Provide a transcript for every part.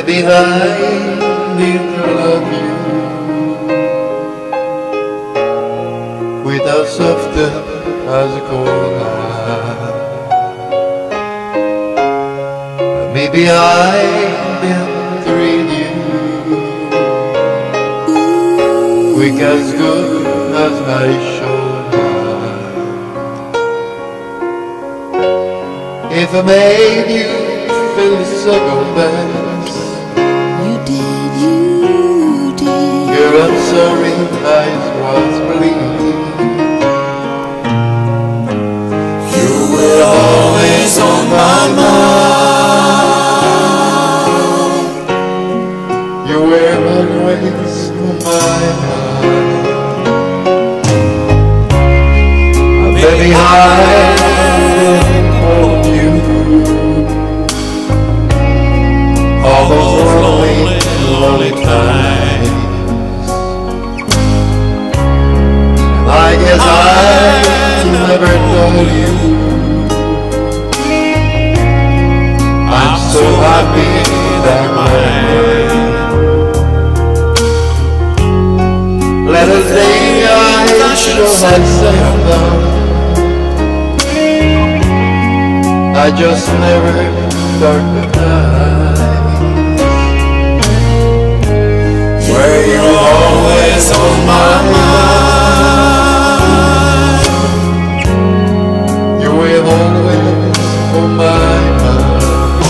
Maybe I need to love you without softer as a cold heart. Maybe I've been treating you quick as good as my shoulder. If I made you feel the second best, you did. your answering eyes was bleeding. You were always on my mind. You were always on my mind. Baby, I hold you all those lonely times. And I guess I never told you I'm so happy that way. Let us say I should have said down. I just never thought the time. Were you always on my mind? You were always on my mind.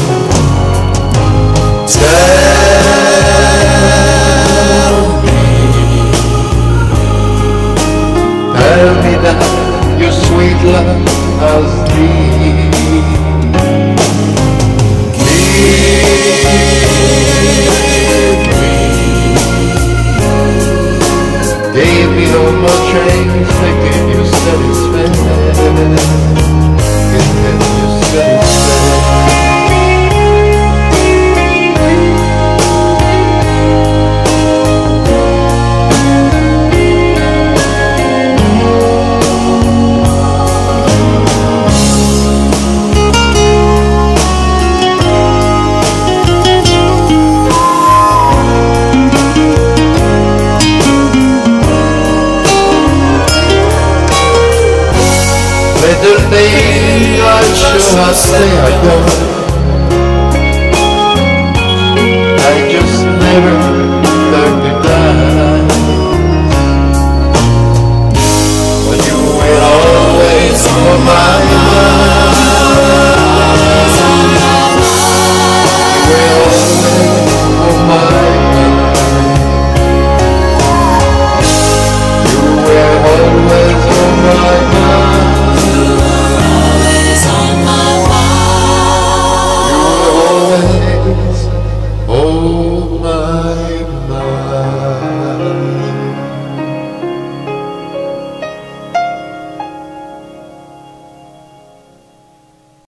Tell me that your sweet love has been. Gave me no more chains, they gave you satisfaction. Gave you satisfaction. Little thing I should have said I don't.